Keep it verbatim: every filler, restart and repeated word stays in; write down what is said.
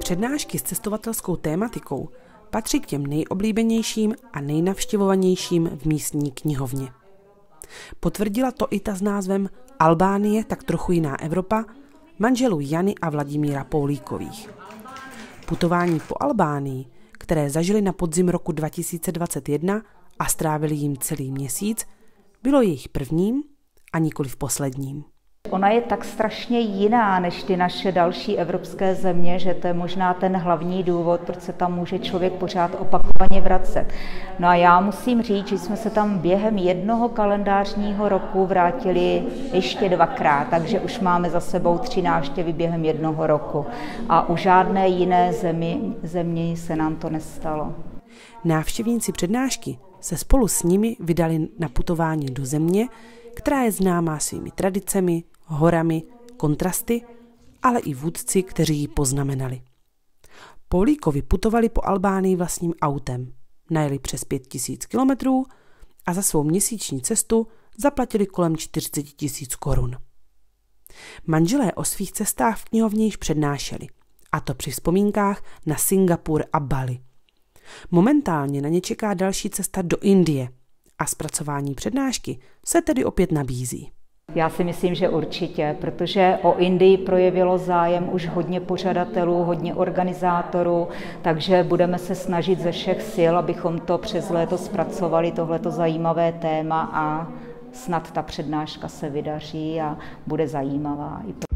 Přednášky s cestovatelskou tématikou patří k těm nejoblíbenějším a nejnavštěvovanějším v místní knihovně. Potvrdila to i ta s názvem Albánie, tak trochu jiná Evropa, manželů Jany a Vladimíra Poulíkových. Putování po Albánii, které zažili na podzim roku dva tisíce dvacet jedna a strávili jim celý měsíc, bylo jejich prvním a nikoliv posledním. Ona je tak strašně jiná než ty naše další evropské země, že to je možná ten hlavní důvod, proč se tam může člověk pořád opakovaně vracet. No a já musím říct, že jsme se tam během jednoho kalendářního roku vrátili ještě dvakrát, takže už máme za sebou tři návštěvy během jednoho roku. A u žádné jiné zemi, země se nám to nestalo. Návštěvníci přednášky se spolu s nimi vydali na putování do země, která je známá svými tradicemi, horami, kontrasty, ale i vůdci, kteří ji poznamenali. Poulíkovi putovali po Albánii vlastním autem, najeli přes pět tisíc kilometrů a za svou měsíční cestu zaplatili kolem čtyřicet tisíc korun. Manželé o svých cestách v knihovně již přednášeli, a to při vzpomínkách na Singapur a Bali. Momentálně na ně čeká další cesta do Indie a zpracování přednášky se tedy opět nabízí. Já si myslím, že určitě, protože o Indii projevilo zájem už hodně pořadatelů, hodně organizátorů, takže budeme se snažit ze všech sil, abychom to přes léto zpracovali, tohleto zajímavé téma, a snad ta přednáška se vydaří a bude zajímavá i pro